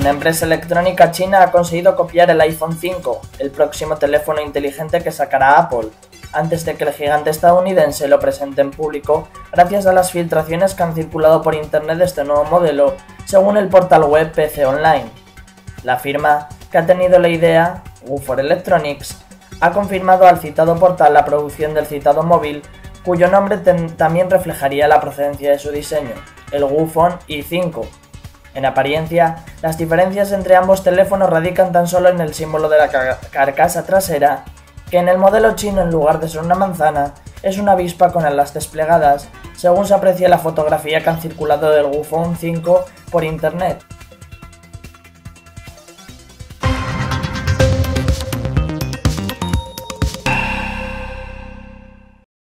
Una empresa electrónica china ha conseguido copiar el iPhone 5, el próximo teléfono inteligente que sacará Apple, antes de que el gigante estadounidense lo presente en público, gracias a las filtraciones que han circulado por internet de este nuevo modelo, según el portal web PC Online. La firma, que ha tenido la idea, Wufor Electronics, ha confirmado al citado portal la producción del citado móvil, cuyo nombre también reflejaría la procedencia de su diseño, el Wufone i5. En apariencia, las diferencias entre ambos teléfonos radican tan solo en el símbolo de la carcasa trasera, que en el modelo chino, en lugar de ser una manzana, es una avispa con alas desplegadas, según se aprecia en la fotografía que han circulado del Wufone 5 por internet.